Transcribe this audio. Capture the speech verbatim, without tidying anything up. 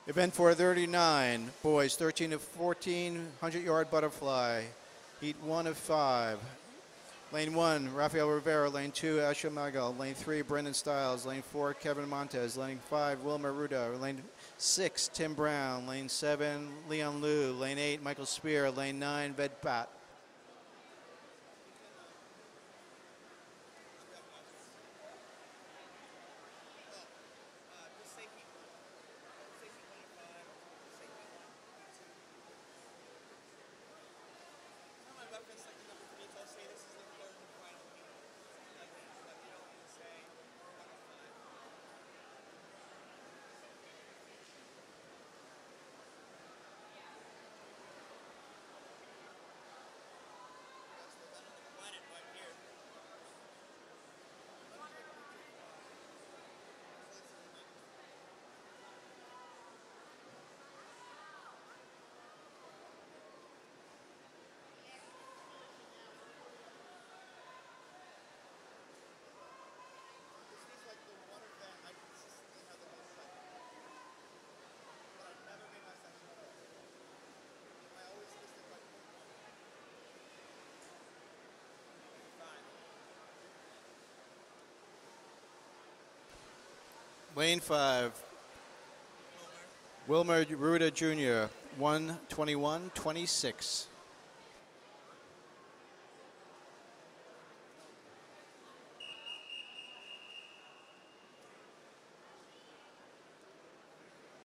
Event four thirty-nine, boys, thirteen to fourteen, hundred-yard butterfly. Heat one of five. Lane one, Rafael Rivera. Lane two, Asha Magal. Lane three, Brendan Stiles. Lane four, Kevin Montez. Lane five, Wilmer Ruda. Lane six, Tim Brown. Lane seven, Leon Liu. Lane eight, Michael Spear. Lane nine, Ved Pat. Lane five, Wilmer Ruda Junior, one twenty-one twenty-six.